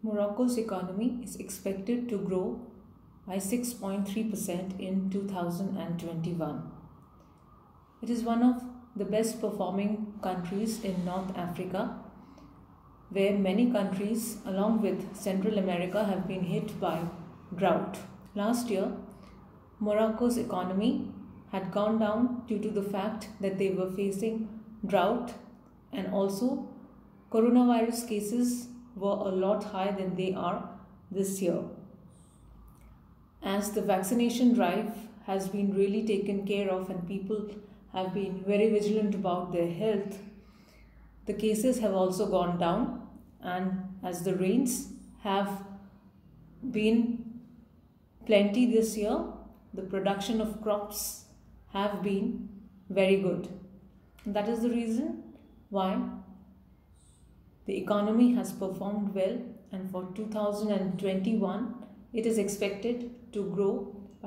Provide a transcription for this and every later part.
Morocco's economy is expected to grow by 6.3% in 2021. It is one of the best performing countries in North Africa, where many countries along with Central America have been hit by drought. Last year, Morocco's economy had gone down due to the fact that they were facing drought, and also coronavirus cases were a lot higher than they are this year. As the vaccination drive has been really taken care of and people have been very vigilant about their health, the cases have also gone down, and as the rains have been plenty this year, the production of crops have been very good. And that is the reason why the economy has performed well, and for 2021 it is expected to grow by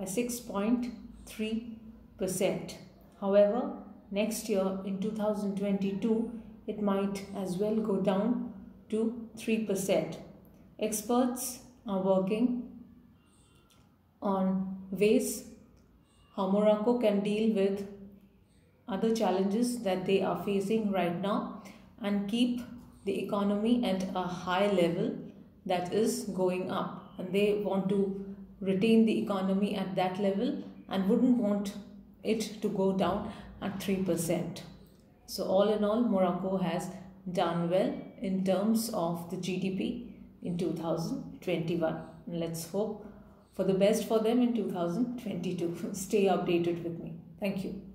6.3%. However, next year in 2022 it might as well go down to 3%. Experts are working on ways how Morocco can deal with other challenges that they are facing right now and keep the economy at a high level that is going up. And they want to retain the economy at that level and wouldn't want it to go down at 3%. So all in all, Morocco has done well in terms of the GDP in 2021. Let's hope for the best for them in 2022. Stay updated with me. Thank you.